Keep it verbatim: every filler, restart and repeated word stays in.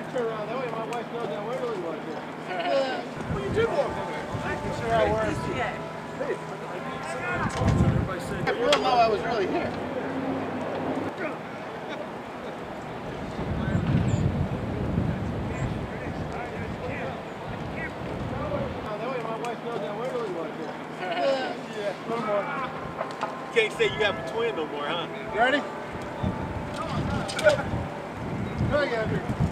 turn around that way. My wife knows that way really well. Well, you did walk that way. I can see how it works. Hey, everybody said you don't know I was really here. Yeah, a little more. You can't say you have a twin no more, huh? You ready? Go again.